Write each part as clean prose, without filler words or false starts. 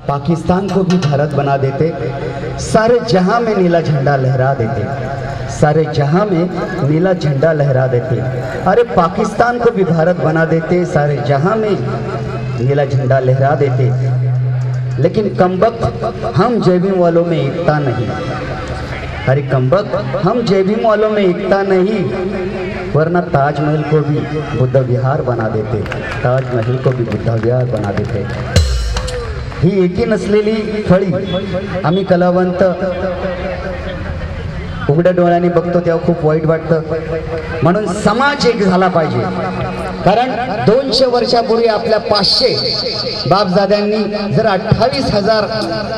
पाकिस्तान को भी भारत बना देते, सारे जहां में नीला झंडा लहरा देते, सारे जहां में नीला झंडा लहरा देते। अरे पाकिस्तान को भी भारत बना देते, सारे जहां में नीला झंडा लहरा देते। लेकिन कमबख्त हम जय भीम वालों में एकता नहीं। अरे कमबख्त हम जय भीम वालों में एकता नहीं, वरना ताजमहल को भी बुद्ध विहार बना देते, ताजमहल को भी बुद्ध विहार बना देते। ही एकी नसलेली फळी आम्ही कलावंत उघड्या डोळ्यांनी बघतो तेव्हा खूप वाईट वाटतं। म्हणून समाज एक झाला पाहिजे, कारण 200 वर्षापूर्वी आपल्या 500 बापदाद्यांनी जर 28,000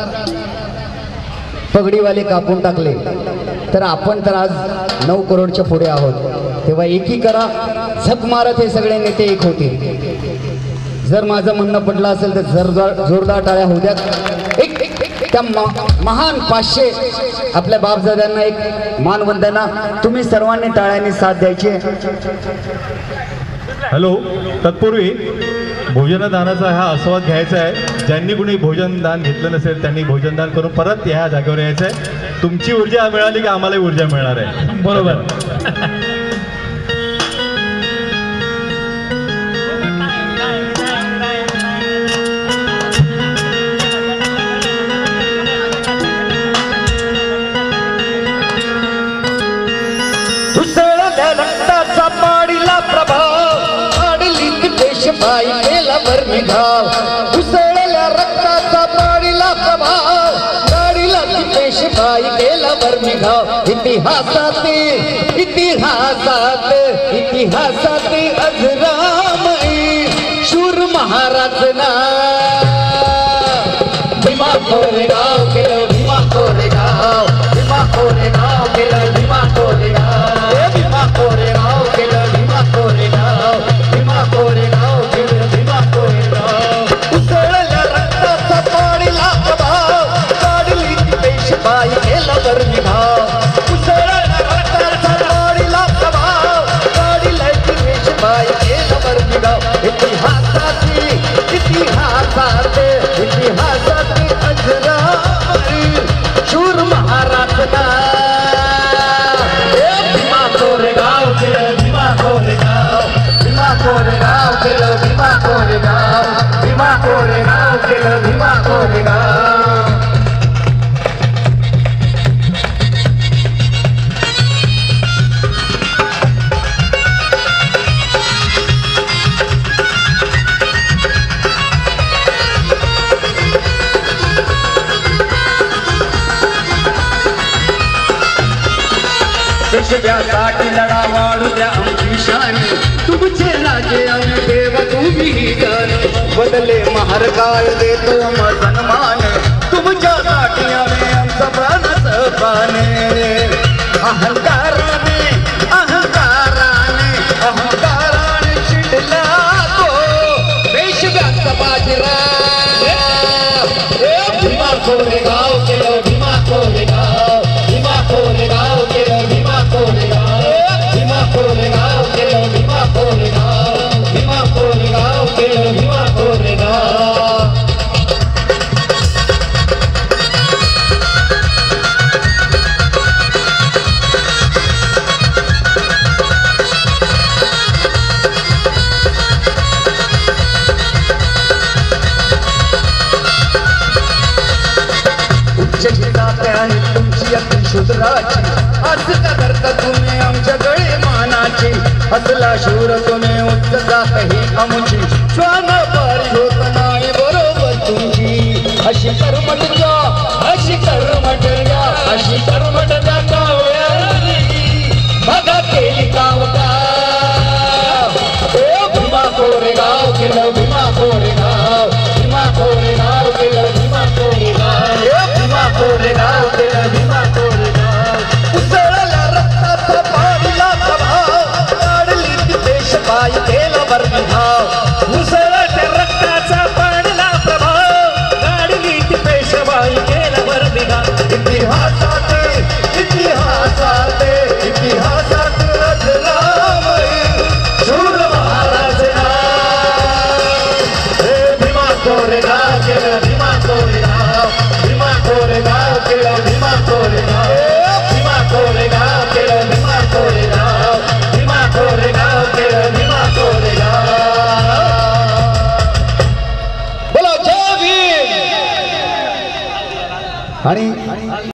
पगडीवाले कापून टाकले, तर आपण तर आज 9 करोडच्या पुढे आहोत। तेव्हा एकी करा, झक मारत हे सगळे नेते एक होते। जर माझं म्हणणं पडलं असेल तर जोरदार टाळ्या होऊ द्यात। एक त्या महान 500 आपल्या बापदाद्यांना एक मानवंदना, तुम्ही सर्वांनी टाळ्यांनी साथ द्यायची। हॅलो, तत्पूर्वी भोजनदानाचा हा आस्वाद घ्यायचा आहे। ज्यांनी कुणी भोजनदान घेतलं नसेल त्यांनी भोजनदान करून परत ह्या जागेवर यायचं आहे। तुमची ऊर्जा मिळाली की आम्हाला ऊर्जा मिळणार आहे। बरोबर। बाई केला बरनिघाव, उसळल्या रक्ताचा पाडीला प्रभाव, गाडीला ती पेशबाई केला बरनिघाव। इतिहासात इतिहासात इतिहासात अजरामई शूर महाराज ना भीमा कोरेगाव केलं, भीमा कोरेगाव, भीमा कोरेगाव केलं, भीमा कोरेगाव, भीमा कोरेगाव केलं, भीमा कोरेगाव, भीमा कोरेगाव केलं, भीमा कोरेगाव। उसळल्या रक्ताचा पाडीला प्रभाव, काढली ती पेशबाई केलं बरनिघाव। उसळल्या रक्ताचा पाडीला प्रभाव, काढली ती पेशबाई केलं बरनिघाव। इतिहासात इतिहासात इतिहासात अजरामर शूर महाराज ना भीमा कोरेगाव केलं, भीमा कोरेगाव, भीमा कोरेगाव केलं, भीमा कोरेगाव, भीमा कोरेगाव केलं, भीमा कोरेगाव। देशासाठी लढा वाढू द्या आमची शान, तुमचे राजे आम्ही देव तुम्ही धन, बदले महार काय देतो सन्मान, तुमच्यासाठी आम्ही आमचा प्राणाचं पान। अहंकाराने अहंकाराने अहंकाराने चिडला तो पेशव्याचा बाजीराव। भीमा कोरेगाव केलं, भीमा कोरेगाव, भीमा कोरेगाव केलं, भीमा कोरेगाव, भीमा कोरेगाव केलं, भीमा कोरेगाव, भीमा कोरेगाव केलं, भीमा कोरेगाव। तुमची अगदी शूद्राची आज का करता तुम्ही आमच्या गळे मानाची, असला शूर तुम्ही उच्च जात ही आमची, श्वान पारी होत नाही बरोबर तुमची। अशी कर्मट द्या, अशी कर्मट द्या, अशी कर्मट द्या कावळ्यानी बघा केली कावका। भीमा कोरेगाव केलं, भीमा कोरेगाव, भीमा कोरेगाव केलं, भीमा कोरेगाव, भीमा कोरेगाव केलं, भीमा कोरेगाव। उसळल्या रक्ताचा पाडीला प्रभाव, काढली ती पेशबाई केलं बरनिघाव। उसळल्या रक्ताचा पाडीला प्रभाव, काढली ती पेशबाई आणि